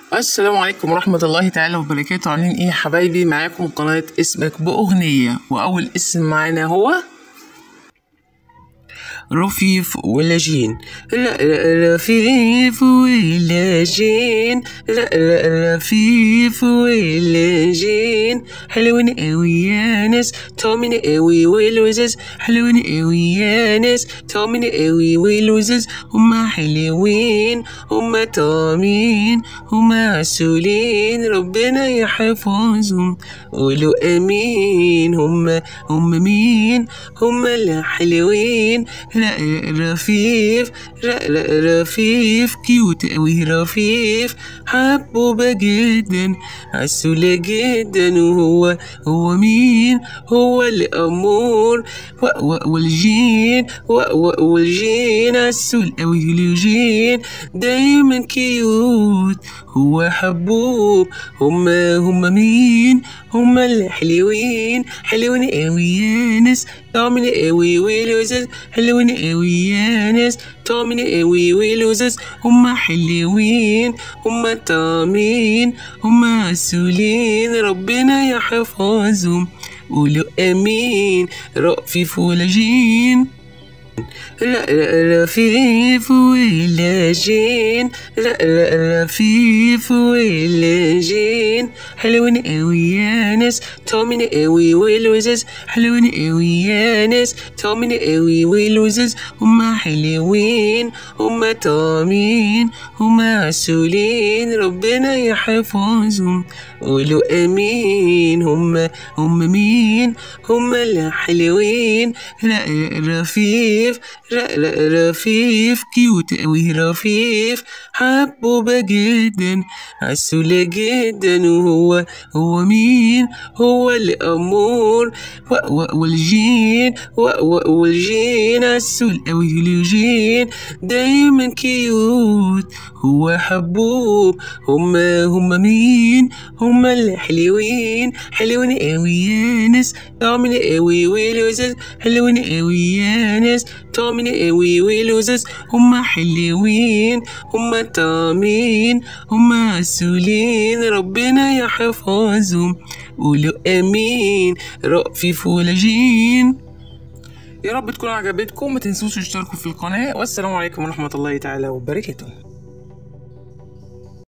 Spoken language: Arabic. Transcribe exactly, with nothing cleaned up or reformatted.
السلام عليكم ورحمة الله تعالى وبركاته. عاملين ايه يا حبايبي؟ معاكم قناة اسمك بأغنية، وأول اسم معانا هو رفيف ولا جين. لا لا رفيف ولا جين، لا لا رفيف ولا جين. حلوين قوي يا ناس، طعمين قوي ولوزاز. حلوين قوي يا ناس، طعمين قوي ولوزاز. هما حلوين هما طعمين هما عسولين، ربنا يحفظهم قولوا امين. هما هما مين؟ هما الحلوين. لا رفيف، لا لا رفيف كيوت قوي رفيف، حبوبة جدا عسولة جدا. وهو هو مين؟ هو الأمور والجين والجين عسول قوي الجين، دايما كيوت هو حبوب. هما هما مين؟ هما الحلوين. حلوين قوي يا ناس، طعمين قوي ولوزاز. حلوين قوي يا ناس، طعمين قوي ولوزاز. هما حلوين هما طعمين هما عسولين، ربنا يحفظهم قولوا امين. رفيف ولا جين، لا لا رفيف ولا جين، لا لا رفيف ولا جين. حلوين قوي يا ناس، طعمين قوي ولوزاز. حلوين قوي يا ناس، طعمين قوي ولوزاز. هما حلوين هما طعمين هما عسولين، ربنا يحفظهم قولوا امين. هما هما مين؟ هما الحلوين. لا رفيف، لا لا رفيف كيوت قوي رفيف، حبوبة جدا عسولة جدا. وهو هو مين؟ هو الأمور والجين والجين عسول قوي الجين، دايما كيوت هو حبوب. هما هما مين؟ هما الحلوين. حلوين قوي يا ناس، طعمين قوي ولوزاز. حلوين قوي يا ناس، طعمين قوي ولوزاز. هما حلوين هما طعمين هما عسولين، ربنا يحفظهم قولوا امين. رفيف ولا جين. يا رب تكون عجبتكم، ما تنسوش تشتركوا في القناة، والسلام عليكم ورحمة الله تعالى وبركاته.